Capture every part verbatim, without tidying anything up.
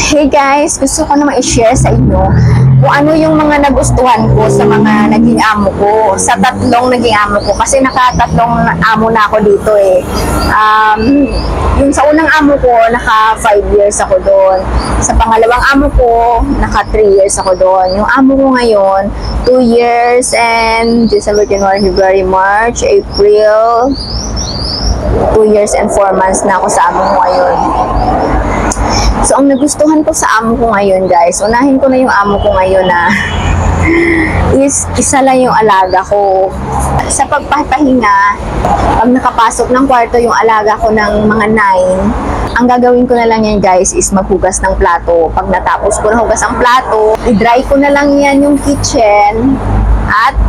Hey guys, gusto ko naman i-share sa inyo kung ano yung mga nagustuhan ko sa mga naging amo ko, sa tatlong naging amo ko, kasi nakatatlong amo na ako dito eh. Um, yung sa unang amo ko, naka five years ako doon. Sa pangalawang amo ko, naka three years ako doon. Yung amo ko ngayon, two years and December, January, February, March, April, two years and four months na ako sa amo ko ngayon. So, ang nagustuhan ko sa amo ko ngayon, guys, unahin ko na yung amo ko ngayon na is isa lang yung alaga ko. Sa pagpapahinga, pag nakapasok ng kwarto yung alaga ko ng mga nine, ang gagawin ko na lang yan, guys, is maghugas ng plato. Pag natapos ko na hugas ang plato, i-dry ko na lang yan yung kitchen at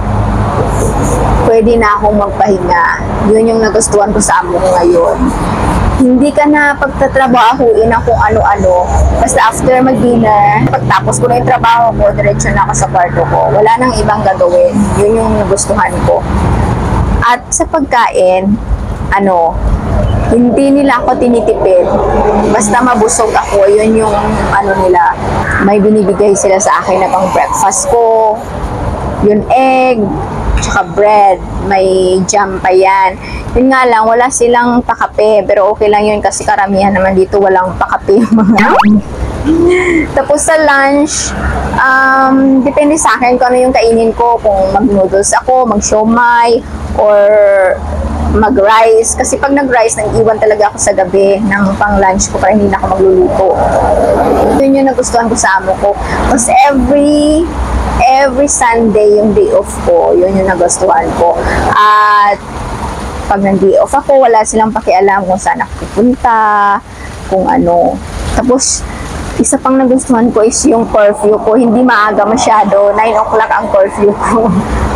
pwede na akong magpahinga. Yun yung nagustuhan ko sa amo ko ngayon. Hindi ka na pagtatrabahuin na kung ano-ano. Basta after mag-dinner, pagtapos ko na yung trabaho ko, diretso na ako sa kwarto ko. Wala nang ibang gagawin. Yun yung nagustuhan ko. At sa pagkain, ano, hindi nila ako tinitipid. Basta mabusog ako, yun yung ano nila. May binibigay sila sa akin na pang breakfast ko. Yun egg, tsaka bread, may jam pa yan. Yun nga lang, wala silang pakape, pero okay lang yun kasi karamihan naman dito walang pakape yung mga. Tapos sa lunch, um, depende sa akin kung ano yung kainin ko, kung mag-noodles ako, mag-siomai, or mag-rice. Kasi pag nag-rice, nag-iwan talaga ako sa gabi ng pang-lunch ko para hindi na ako magluluto. Yun yung nagustuhan ko sa amo ko. Kasi every every Sunday yung day off ko, yun yung nagustuhan ko. At pag nag-day off ako, wala silang pakialam kung saan ako pupunta, kung ano. Tapos, isa pang nagustuhan ko is yung curfew ko. Hindi maaga masyado, nine o'clock ang curfew ko.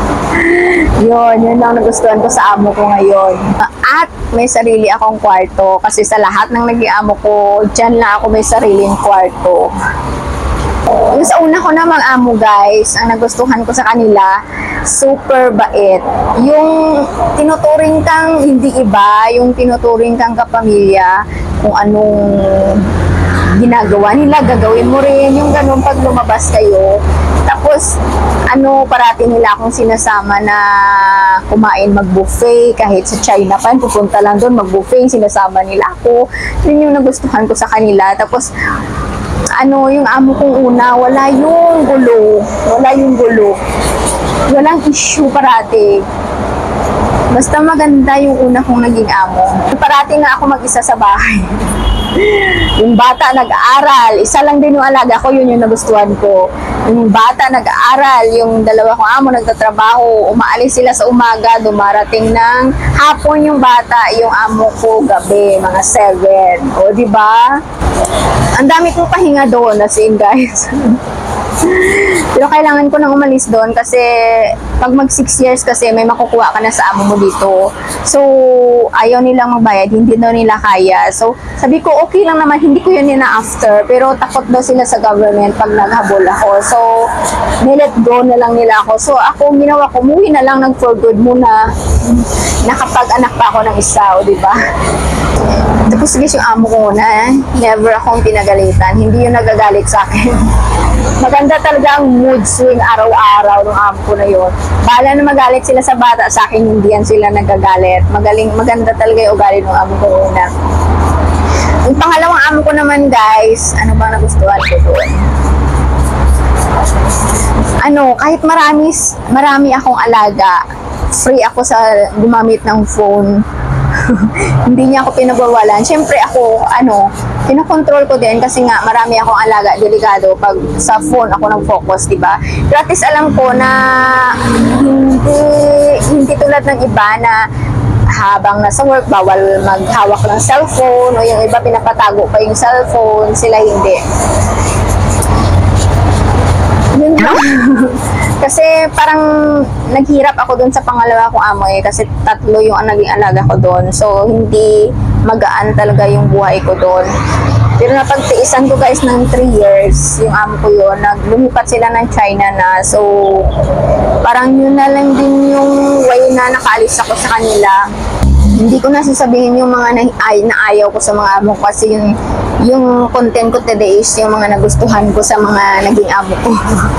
Yun, yun lang nagustuhan ko sa amo ko ngayon. At may sarili akong kwarto, kasi sa lahat ng naging amo ko, dyan lang ako may sariling kwarto. Yung sa una ko namang amo, guys, ang nagustuhan ko sa kanila, super bait. Yung tinuturing kang hindi iba, yung tinuturing kang kapamilya, kung anong ginagawa nila, gagawin mo rin, yung ganun pag lumabas kayo. Tapos, ano, parati nila akong sinasama na kumain, mag-buffet, kahit sa China pa, pupunta lang doon, mag-buffet, sinasama nila ako. Yun yung nagustuhan ko sa kanila. Tapos, ano, yung amo kong una, wala yung gulo. Wala yung gulo. Walang issue parati. Basta maganda yung una kong naging amo. Parati nga ako mag-isa sa bahay. Yung bata nag-aaral, isa lang din yung alaga ko, yun yung nagustuhan ko. Yung bata nag-aaral, yung dalawa kong amo nagtatrabaho, umaalis sila sa umaga, dumarating ng hapon yung bata, yung amo ko gabi, mga seven. O, di ba? Ang dami kong pahinga doon, as in, guys. Pero kailangan ko nang umalis doon kasi pag mag six years kasi may makukuha ka na sa amo mo dito. So, ayaw nilang magbayad, hindi daw nila kaya. So, sabi ko, okay lang naman, hindi ko yun na after. Pero takot daw sila sa government pag naghabol ako. So, nilet go na lang nila ako. So, ako, ginawa ko, umuwi na lang ng for good muna. Nakapag-anak pa ako ng isa, o diba? Tapos guys, yung amo ko na, never akong pinagalitan. Hindi yung nagagalit sa akin. Maganda talaga ang mood swing araw-araw ng amo ko na yun. Bahala na magalit sila sa bata, sa akin hindi yan sila nagagalit. Magaling, maganda talaga yung ugali ng amo ko una. Yung pangalawang amo ko naman, guys, ano bang nagustuhan ko doon? Ano, kahit marami, marami akong alaga, free ako sa gumamit ng phone. Hindi niya ako pinagwawalan. Siyempre ako, ano, kinokontrol ko din kasi nga marami akong alaga, delikado pag sa phone ako ng focus, diba? Pero at least alam ko na hindi, hindi tulad ng iba na habang nasa work, bawal maghawak ng cellphone o yung iba pinapatago pa yung cellphone, sila hindi. Yun na. Kasi parang naghirap ako doon sa pangalawa kong amo eh, kasi tatlo yung naging alaga ko doon. So, hindi magaan talaga yung buhay ko doon. Pero napagtiisan ko, guys, ng three years, yung amo ko yun, naglumipat sila ng China na. So, parang yun na lang din yung way na nakaalis ako sa kanila. Hindi ko na sasabihin yung mga na, ay, na ayaw ko sa mga amo ko kasi yung yung content ko today is yung mga nagustuhan ko sa mga naging amo ko.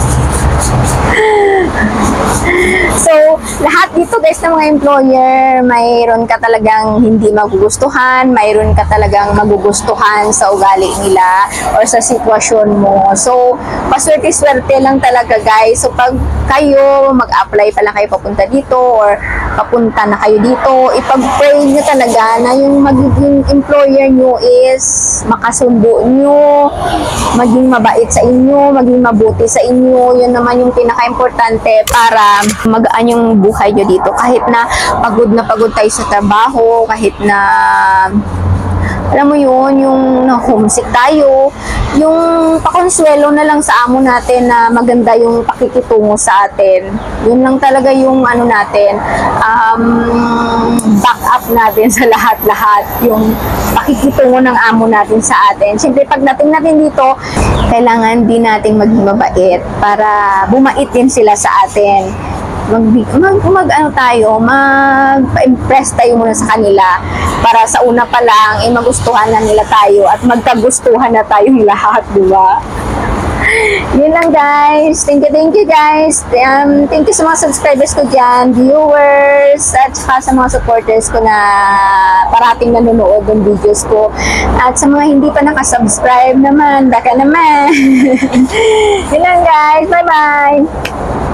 So, lahat dito guys ng mga employer, mayroon ka talagang hindi magugustuhan, mayroon ka talagang magugustuhan sa ugali nila or sa sitwasyon mo. So, paswerte-swerte lang talaga guys. So, pag kayo mag-apply pa lang kayo papunta dito or papunta na kayo dito, ipag-pray nyo talaga na yung magiging employer nyo is makasundo nyo, maging mabait sa inyo, maging mabuti sa inyo. Yun naman yung pinaka-importante para magaan yung buhay nyo dito. Kahit na pagod na pagod tayo sa trabaho, kahit na alam mo yun, yung na homesick tayo, yung pakonsuelo na lang sa amo natin na maganda yung pakikitungo sa atin. Yun lang talaga yung ano natin, um, back up natin sa lahat-lahat, yung pakikitungo ng amo natin sa atin. Siyempre, pag natin natin dito, kailangan din nating maging mabait para bumait din sila sa atin. Mag, mag, mag ano tayo, mag-impress tayo muna sa kanila para sa una pa lang, eh, magustuhan na nila tayo at magkagustuhan na tayong lahat, di ba? Yun lang guys. Thank you, thank you guys. Um, thank you sa mga subscribers ko dyan, viewers, at saka sa mga supporters ko na parating nanonood ng videos ko. At sa mga hindi pa nakasubscribe naman, baka naman. Yun lang guys. Bye-bye.